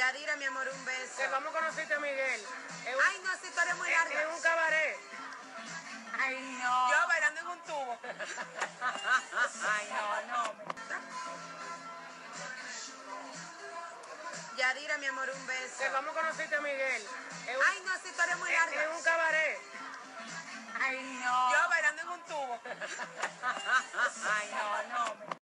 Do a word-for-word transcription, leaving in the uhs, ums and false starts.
Yadira, mi amor, un beso. Que vamos a conocerte a Miguel. Es un, Ay, no, esa historia es muy es, larga. es un cabaret. Ay, no. Yo bailando en un tubo. Ay, no, no. Yadira, mi amor, un beso. Que vamos a conocerte a Miguel. Es un, Ay, no, esa historia es muy es, larga. es un cabaret. Ay, no. Yo bailando en un tubo. Ay, no, no.